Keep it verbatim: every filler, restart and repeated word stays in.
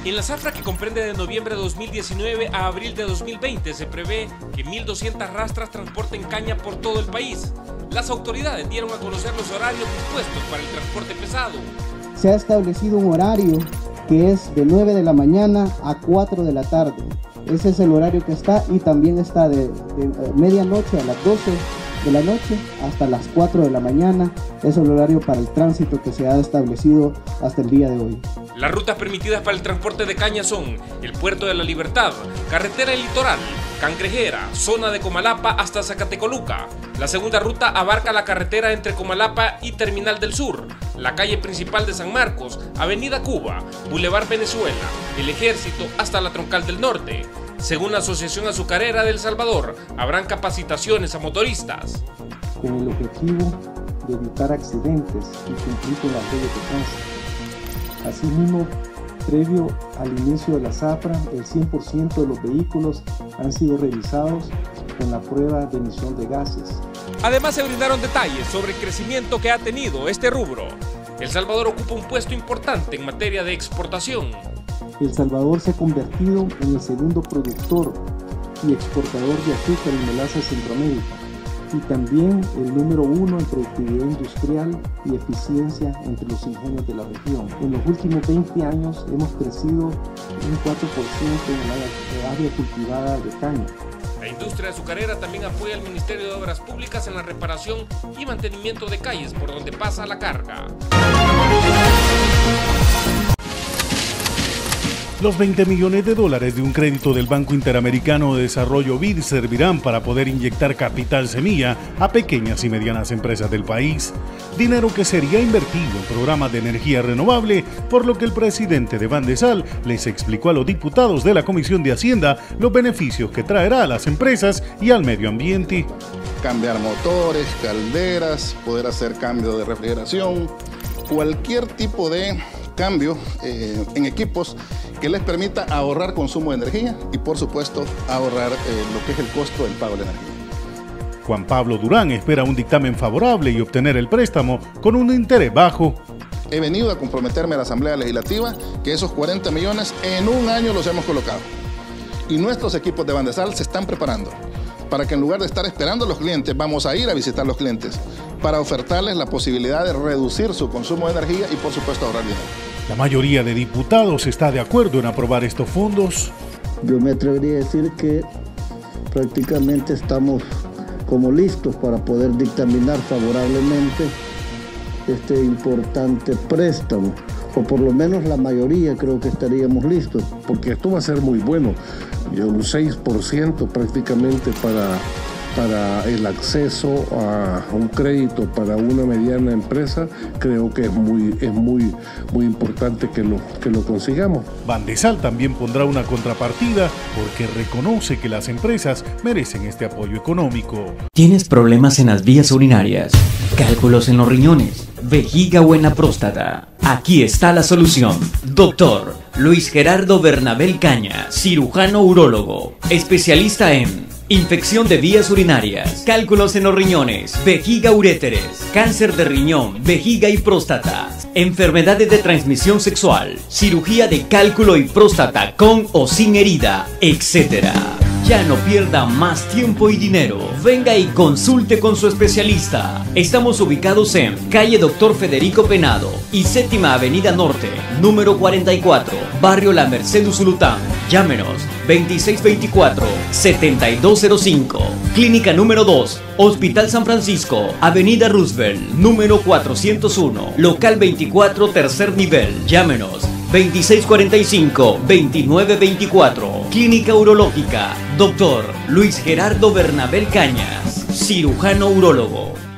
En la zafra, que comprende de noviembre de dos mil diecinueve a abril de dos mil veinte, se prevé que mil doscientas rastras transporten caña por todo el país. Las autoridades dieron a conocer los horarios dispuestos para el transporte pesado. Se ha establecido un horario que es de nueve de la mañana a cuatro de la tarde. Ese es el horario que está, y también está de, de medianoche a las doce de la noche hasta las cuatro de la mañana. Es el horario para el tránsito que se ha establecido hasta el día de hoy. Las rutas permitidas para el transporte de caña son el Puerto de la Libertad, Carretera del Litoral, Cangrejera, zona de Comalapa hasta Zacatecoluca. La segunda ruta abarca la carretera entre Comalapa y Terminal del Sur, la calle principal de San Marcos, Avenida Cuba, Boulevard Venezuela, el Ejército hasta la Troncal del Norte. Según la Asociación Azucarera de El Salvador, habrán capacitaciones a motoristas. Con el objetivo de evitar accidentes y cumplir con las leyes de tránsito. Asimismo, previo al inicio de la zafra, el cien por ciento de los vehículos han sido revisados con la prueba de emisión de gases. Además, se brindaron detalles sobre el crecimiento que ha tenido este rubro. El Salvador ocupa un puesto importante en materia de exportación. El Salvador se ha convertido en el segundo productor y exportador de azúcar y melaza en Centroamérica, y también el número uno en productividad industrial y eficiencia entre los ingenios de la región. En los últimos veinte años hemos crecido un cuatro por ciento en el área cultivada de caña. La industria azucarera también apoya al Ministerio de Obras Públicas en la reparación y mantenimiento de calles por donde pasa la carga. Los veinte millones de dólares de un crédito del Banco Interamericano de Desarrollo B I D servirán para poder inyectar capital semilla a pequeñas y medianas empresas del país. Dinero que sería invertido en programas de energía renovable, por lo que el presidente de Bandesal les explicó a los diputados de la Comisión de Hacienda los beneficios que traerá a las empresas y al medio ambiente. Cambiar motores, calderas, poder hacer cambio de refrigeración, cualquier tipo de cambio eh, en equipos que les permita ahorrar consumo de energía y, por supuesto, ahorrar eh, lo que es el costo del pago de la energía. Juan Pablo Durán espera un dictamen favorable y obtener el préstamo con un interés bajo. He venido a comprometerme a la Asamblea Legislativa que esos cuarenta millones en un año los hemos colocado. Y nuestros equipos de Bandesal se están preparando para que, en lugar de estar esperando a los clientes, vamos a ir a visitar a los clientes para ofertarles la posibilidad de reducir su consumo de energía y, por supuesto, ahorrar dinero. La mayoría de diputados está de acuerdo en aprobar estos fondos. Yo me atrevería a decir que prácticamente estamos como listos para poder dictaminar favorablemente este importante préstamo, o por lo menos la mayoría creo que estaríamos listos. Porque esto va a ser muy bueno, y un seis por ciento prácticamente para, para el acceso a un crédito para una mediana empresa, creo que es muy, es muy, muy importante que lo, que lo consigamos. Bandesal también pondrá una contrapartida porque reconoce que las empresas merecen este apoyo económico. ¿Tienes problemas en las vías urinarias, cálculos en los riñones, vejiga o en la próstata? Aquí está la solución. Doctor Luis Gerardo Bernabel Caña, cirujano urólogo, especialista en infección de vías urinarias, cálculos en los riñones, vejiga uréteres, cáncer de riñón, vejiga y próstata, enfermedades de transmisión sexual, cirugía de cálculo y próstata con o sin herida, etcétera. Ya no pierda más tiempo y dinero. Venga y consulte con su especialista. Estamos ubicados en calle Doctor Federico Penado y séptima Avenida Norte, número cuarenta y cuatro, barrio La Merced Usulután. Llámenos veintiséis veinticuatro, setenta y dos cero cinco. Clínica número dos, Hospital San Francisco, Avenida Roosevelt, número cuatrocientos uno, local veinticuatro, tercer nivel. Llámenos veintiséis cuarenta y cinco, veintinueve veinticuatro. Clínica Urológica, Doctor Luis Gerardo Bernabel Cañas, cirujano urólogo.